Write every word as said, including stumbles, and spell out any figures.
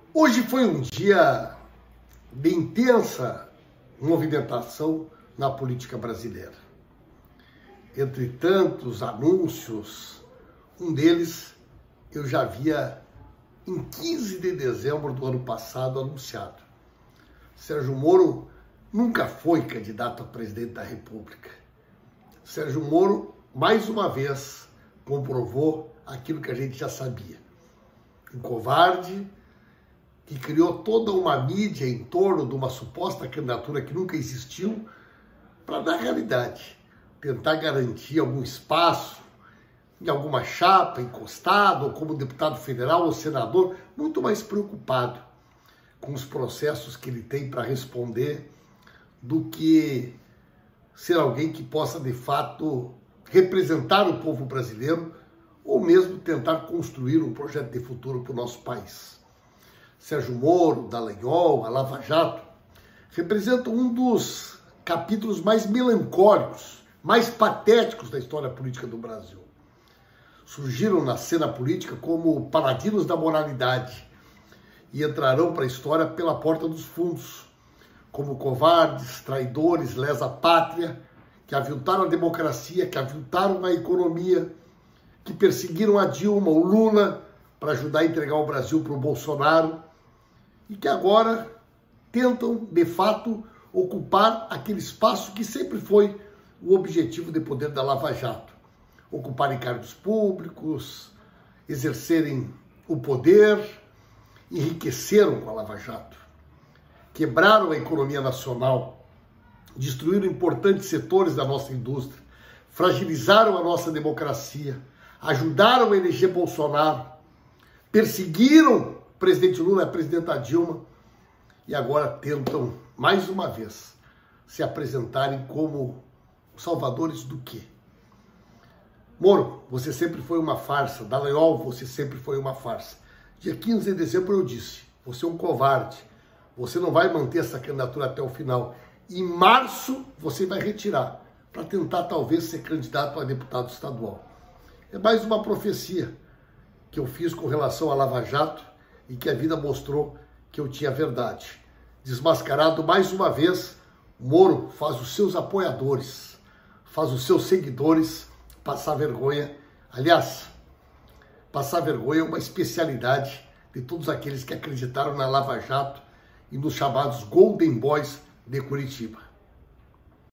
Hoje foi um dia de intensa movimentação na política brasileira. Entre tantos anúncios, um deles eu já havia em quinze de dezembro do ano passado anunciado. Sérgio Moro nunca foi candidato a presidente da República. Sérgio Moro, mais uma vez, comprovou aquilo que a gente já sabia. Um covarde que criou toda uma mídia em torno de uma suposta candidatura que nunca existiu, para, na realidade, tentar garantir algum espaço em alguma chapa, encostado, ou como deputado federal ou senador, muito mais preocupado com os processos que ele tem para responder do que ser alguém que possa, de fato, representar o povo brasileiro ou mesmo tentar construir um projeto de futuro para o nosso país. Sérgio Moro, Dallagnol, a Lava Jato, representam um dos capítulos mais melancólicos, mais patéticos da história política do Brasil. Surgiram na cena política como paladinos da moralidade e entrarão para a história pela porta dos fundos, como covardes, traidores, lesa-pátria, que aviltaram a democracia, que aviltaram a economia, que perseguiram a Dilma, o Lula, para ajudar a entregar o Brasil para o Bolsonaro, e que agora tentam, de fato, ocupar aquele espaço que sempre foi o objetivo de poder da Lava Jato. Ocuparem cargos públicos, exercerem o poder, enriqueceram com a Lava Jato, quebraram a economia nacional, destruíram importantes setores da nossa indústria, fragilizaram a nossa democracia, ajudaram a eleger Bolsonaro, perseguiram o presidente Lula e a presidenta Dilma e agora tentam, mais uma vez, se apresentarem como salvadores do quê? Moro, você sempre foi uma farsa. Dallagnol, você sempre foi uma farsa. Dia quinze de dezembro eu disse, você é um covarde, você não vai manter essa candidatura até o final. Em março você vai retirar, para tentar talvez ser candidato a deputado estadual. É mais uma profecia que eu fiz com relação à Lava Jato e que a vida mostrou que eu tinha verdade. Desmascarado mais uma vez, Moro faz os seus apoiadores, faz os seus seguidores passar vergonha. Aliás, passar vergonha é uma especialidade de todos aqueles que acreditaram na Lava Jato e nos chamados Golden Boys de Curitiba.